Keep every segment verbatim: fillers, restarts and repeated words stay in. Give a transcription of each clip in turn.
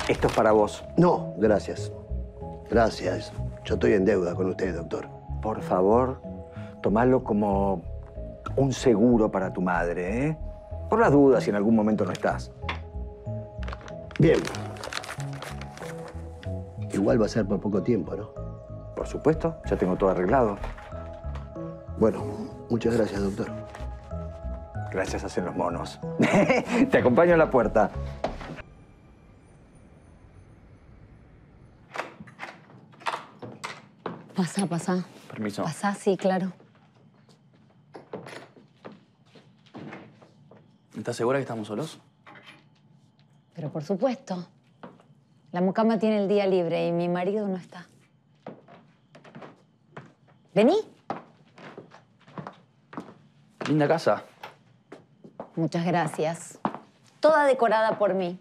Esto es para vos. No, gracias. Gracias. Yo estoy en deuda con usted, doctor. Por favor, tomalo como un seguro para tu madre, ¿eh? Por las dudas si en algún momento no estás. Bien. Igual va a ser por poco tiempo, ¿no? Por supuesto, ya tengo todo arreglado. Bueno, muchas gracias, doctor. Gracias hacen los monos. Te acompaño a la puerta. Pasa, pasa. Permiso. Pasa, sí, claro. ¿Estás segura que estamos solos? Pero por supuesto. La mucama tiene el día libre y mi marido no está. ¿Vení? Linda casa. Muchas gracias. Toda decorada por mí.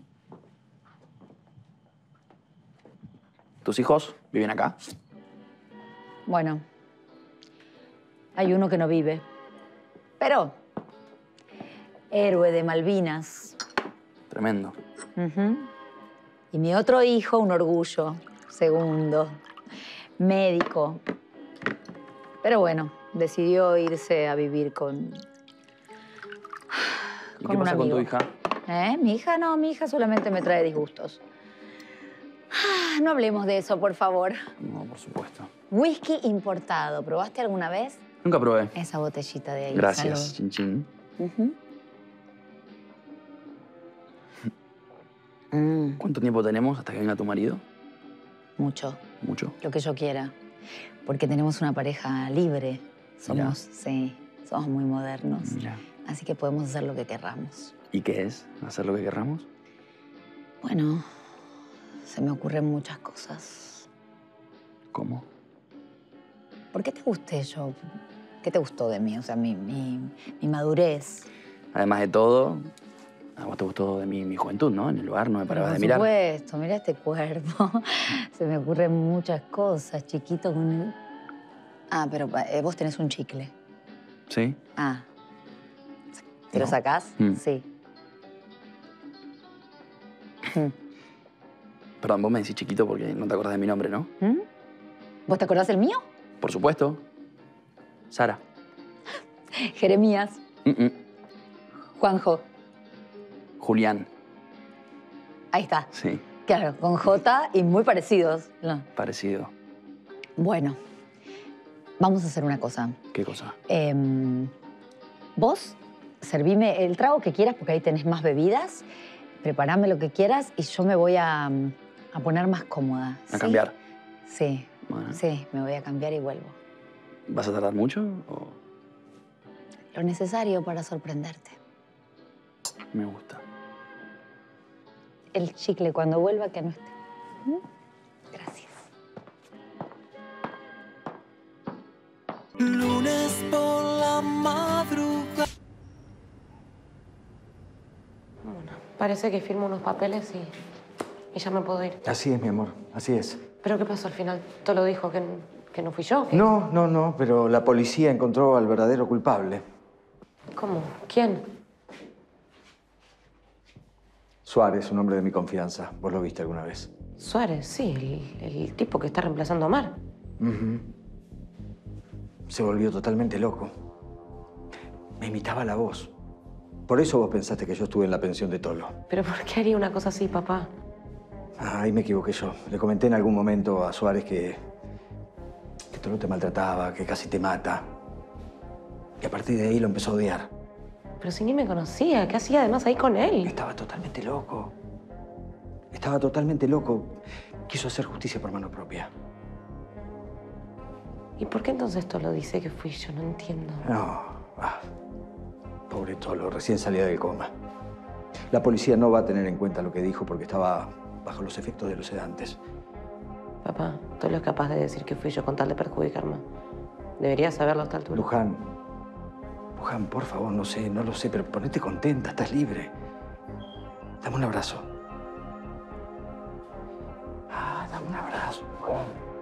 ¿Tus hijos viven acá? Bueno, hay uno que no vive. Pero, héroe de Malvinas. Tremendo. Uh-huh. Y mi otro hijo, un orgullo. Segundo. Médico. Pero bueno, decidió irse a vivir con... ¿Y con qué un pasa con amigo. tu hija? ¿Eh? Mi hija no, mi hija solamente me trae disgustos. Ah, no hablemos de eso, por favor. No, por supuesto. Whisky importado. ¿Probaste alguna vez? Nunca probé. Esa botellita de ahí. Gracias, Salud. chin chin. Uh-huh. mm, ¿Cuánto tiempo tenemos hasta que venga tu marido? mucho. Mucho. Lo que yo quiera. Porque tenemos una pareja libre. Somos, sí, somos muy modernos. Mira. Así que podemos hacer lo que querramos. ¿Y qué es? ¿Hacer lo que querramos? Bueno, se me ocurren muchas cosas. ¿Cómo? ¿Por qué te gusté yo? ¿Qué te gustó de mí? O sea, mi, mi, mi madurez. Además de todo, a vos te gustó de mi, mi juventud, ¿no? En el lugar no me parabas de mirar. Por supuesto, mira este cuerpo. Se me ocurren muchas cosas, chiquito con... Ah, pero eh, vos tenés un chicle. ¿Sí? Ah. ¿Te lo No. sacás? Mm. Sí. Mm. Perdón, vos me decís chiquito porque no te acordás de mi nombre, ¿no? ¿Mm? ¿Vos te acordás del mío? Por supuesto. Sara. Jeremías. Mm -mm. Juanjo. Julián. Ahí está. Sí, Claro, con J y muy parecidos. No. parecido. Bueno, vamos a hacer una cosa. ¿Qué cosa? Eh, vos servime el trago que quieras porque ahí tenés más bebidas. Preparame lo que quieras y yo me voy a, a poner más cómoda. ¿A ¿sí? cambiar? Sí, Bueno. sí, me voy a cambiar y vuelvo. ¿Vas a tardar mucho o...? Lo necesario para sorprenderte. Me gusta. El chicle cuando vuelva que no esté. ¿Mm? Gracias. Lunes por la madrugada. Bueno, parece que firmo unos papeles y, y ya me puedo ir. Así es, mi amor, así es. ¿Pero qué pasó al final? ¿Te lo dijo que, que no fui yo? ¿Qué? No, no, no, pero la policía encontró al verdadero culpable. ¿Cómo? ¿Quién? Suárez, un hombre de mi confianza. ¿Vos lo viste alguna vez? Suárez, sí, el, el tipo que está reemplazando a Mar. Uh-huh. Se volvió totalmente loco. Me imitaba la voz. Por eso vos pensaste que yo estuve en la pensión de Tolo. ¿Pero por qué haría una cosa así, papá? Ah, ahí me equivoqué yo. Le comenté en algún momento a Suárez que... que Tolo te maltrataba, que casi te mata. Y a partir de ahí lo empezó a odiar. Pero si ni me conocía, ¿qué hacía además ahí con él? Estaba totalmente loco. Estaba totalmente loco. Quiso hacer justicia por mano propia. ¿Y por qué entonces Tolo dice que fui yo? No entiendo. No. Ah, pobre Tolo, recién salía del coma. La policía no va a tener en cuenta lo que dijo porque estaba bajo los efectos de los sedantes. Papá, Tolo es capaz de decir que fui yo con tal de perjudicarme. Deberías saberlo a esta altura. Luján, Luján, por favor, no sé, no lo sé, pero ponete contenta, estás libre. Dame un abrazo. Ah, dame un abrazo, Luján.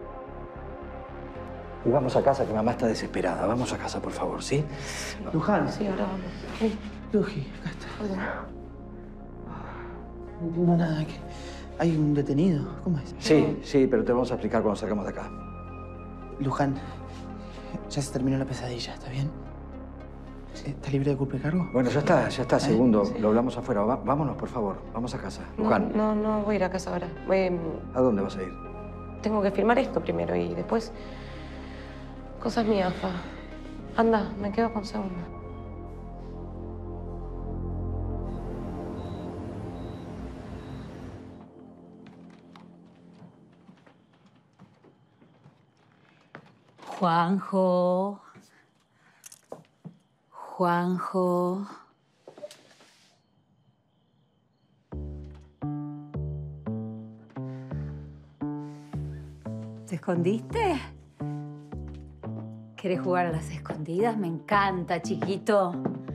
Y vamos a casa, que mamá está desesperada. Vamos a casa, por favor, ¿sí? Luján. Sí, ahora vamos. Luji, acá está. No entiendo nada. ¿Qué, ¿Hay un detenido? ¿Cómo es? Sí, sí, pero te vamos a explicar cuando salgamos de acá. Luján, ya se terminó la pesadilla, ¿está bien? ¿Está libre de culpa y cargo? Bueno, ya está, ya está, segundo. sí. Lo hablamos afuera. Va- vámonos, por favor. Vamos a casa. Luján, No, no, no voy a ir a casa ahora. Voy, ¿a dónde vas a ir? tengo que firmar esto primero y después... Cosas mías, fa. Anda, me quedo con Segundo. Juanjo. Juanjo. ¿Te escondiste? ¿Querés jugar a las escondidas? Me encanta, chiquito.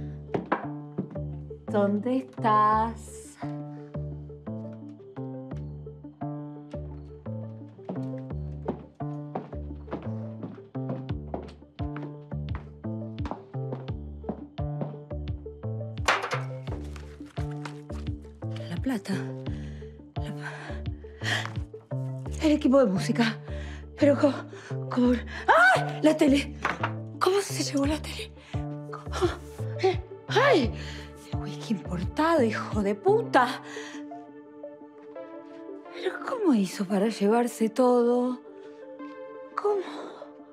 ¿Dónde estás? La plata. La pa- El equipo de música. Pero cómo... cómo... ¡Ay! La tele. ¿Cómo se llevó la tele? ¿Cómo? ¡Ay! El whisky importado, hijo de puta. ¿Pero cómo hizo para llevarse todo? ¿Cómo?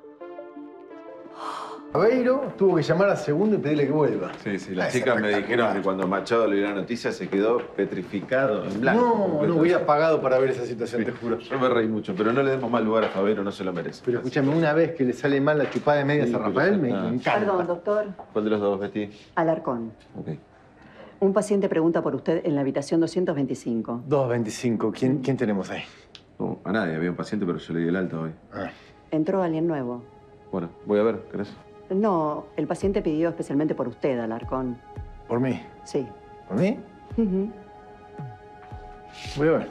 Aveiro tuvo que llamar a Segundo y pedirle que vuelva. Sí, sí, las Es chicas me espectacular. dijeron que cuando Machado le dio la noticia se quedó petrificado en blanco. No, no completamente. hubiera pagado para ver esa situación, te juro. Yo me reí mucho, pero no le demos más lugar a Favero, no se lo merece. Pero escúchame, una vez que le sale mal la chupada de medias Sí, a pero Rafael, ya me, está. me encanta. Perdón, doctor. ¿Cuál de los dos, Betty? Alarcón. Ok. Un paciente pregunta por usted en la habitación doscientos veinticinco. dos veinticinco. ¿Quién, ¿Quién tenemos ahí? No, a nadie, había un paciente, pero yo le di el alta hoy. Ah. Entró alguien nuevo. Bueno, voy a ver, ¿querés? No, el paciente pidió especialmente por usted, Alarcón. ¿Por mí? Sí. ¿Por mí? Ujú. Voy a ver.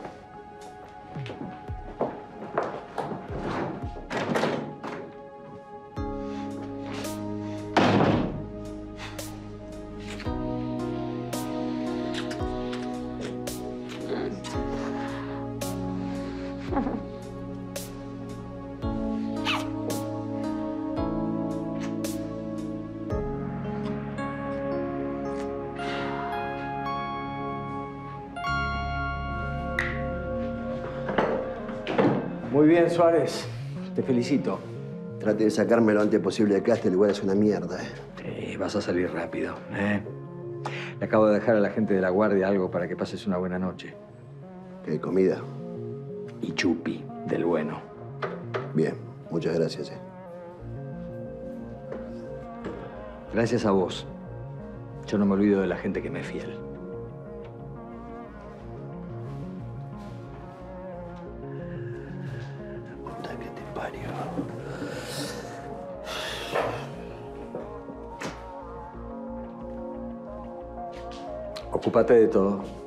Muy bien, Suárez. Te felicito. Trate de sacarme lo antes posible de acá, este lugar es una mierda. ¿eh? Eh, vas a salir rápido, ¿eh? Le acabo de dejar a la gente de la guardia algo para que pases una buena noche. ¿Qué comida? Y chupi, del bueno. Bien, muchas gracias. ¿eh? Gracias a vos. Yo no me olvido de la gente que me es fiel. Puta que te parió. Ocúpate de todo.